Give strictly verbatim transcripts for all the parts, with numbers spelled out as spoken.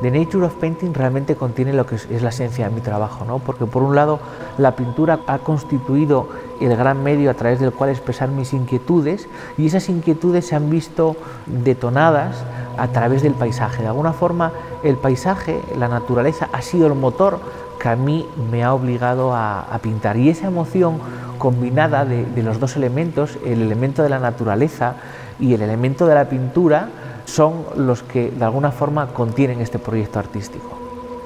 The Nature of Painting realmente contiene lo que es, es la esencia de mi trabajo, ¿no? Porque por un lado la pintura ha constituido el gran medio a través del cual expresar mis inquietudes, y esas inquietudes se han visto detonadas a través del paisaje. De alguna forma el paisaje, la naturaleza, ha sido el motor que a mí me ha obligado a, a pintar, y esa emoción combinada de, de los dos elementos, el elemento de la naturaleza y el elemento de la pintura, son los que de alguna forma contienen este proyecto artístico.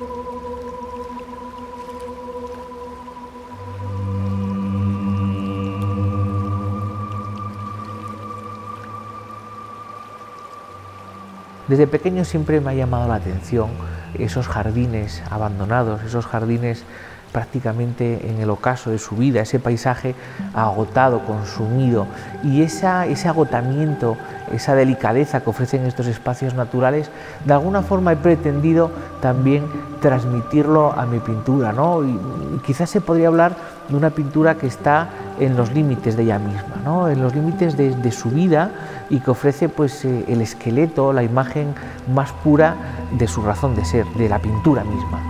Desde pequeño siempre me ha llamado la atención esos jardines abandonados, esos jardines prácticamente en el ocaso de su vida, ese paisaje agotado, consumido, y esa, ese agotamiento, esa delicadeza que ofrecen estos espacios naturales, de alguna forma he pretendido también transmitirlo a mi pintura, ¿no? Y, y quizás se podría hablar de una pintura que está en los límites de ella misma, ¿no? En los límites de, de su vida, y que ofrece pues eh, el esqueleto, la imagen más pura de su razón de ser, de la pintura misma.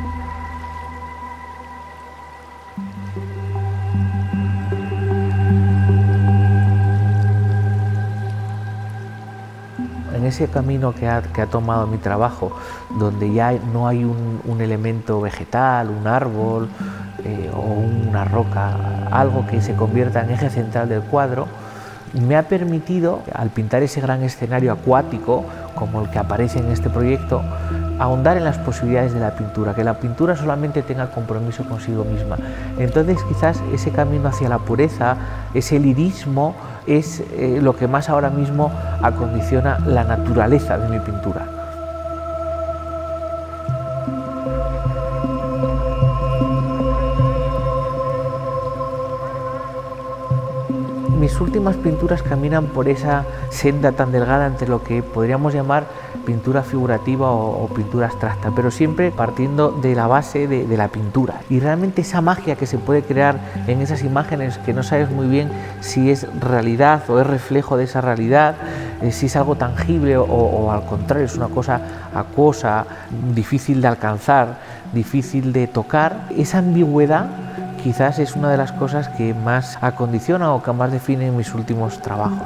En ese camino que ha, que ha tomado mi trabajo, donde ya no hay un, un elemento vegetal, un árbol eh, o una roca, algo que se convierta en eje central del cuadro, me ha permitido, al pintar ese gran escenario acuático, como el que aparece en este proyecto, ahondar en las posibilidades de la pintura, que la pintura solamente tenga compromiso consigo misma. Entonces quizás ese camino hacia la pureza, ese lirismo, es eh, lo que más ahora mismo acondiciona la naturaleza de mi pintura. Mis últimas pinturas caminan por esa senda tan delgada entre lo que podríamos llamar pintura figurativa o, o pintura abstracta, pero siempre partiendo de la base de, de la pintura. Y realmente esa magia que se puede crear en esas imágenes, que no sabes muy bien si es realidad o es reflejo de esa realidad, eh, si es algo tangible o, o al contrario es una cosa acuosa, difícil de alcanzar, difícil de tocar, esa ambigüedad quizás es una de las cosas que más acondiciona o que más define mis últimos trabajos.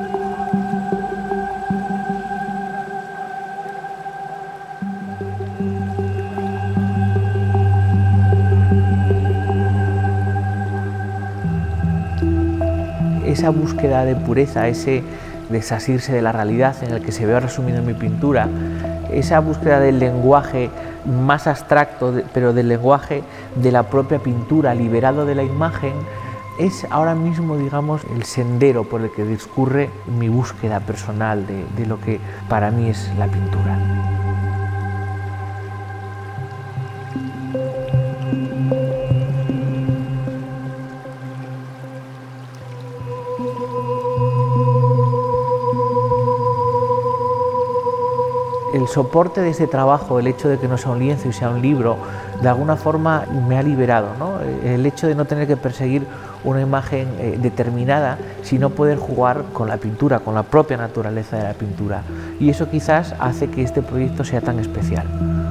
Esa búsqueda de pureza, ese desasirse de la realidad en el que se ve resumido en mi pintura, esa búsqueda del lenguaje más abstracto, pero del lenguaje de la propia pintura, liberado de la imagen, es ahora mismo, digamos, el sendero por el que discurre mi búsqueda personal de, de lo que para mí es la pintura. El soporte de este trabajo, el hecho de que no sea un lienzo y sea un libro, de alguna forma me ha liberado, ¿no? El hecho de no tener que perseguir una imagen eh, determinada, sino poder jugar con la pintura, con la propia naturaleza de la pintura. Y eso quizás hace que este proyecto sea tan especial.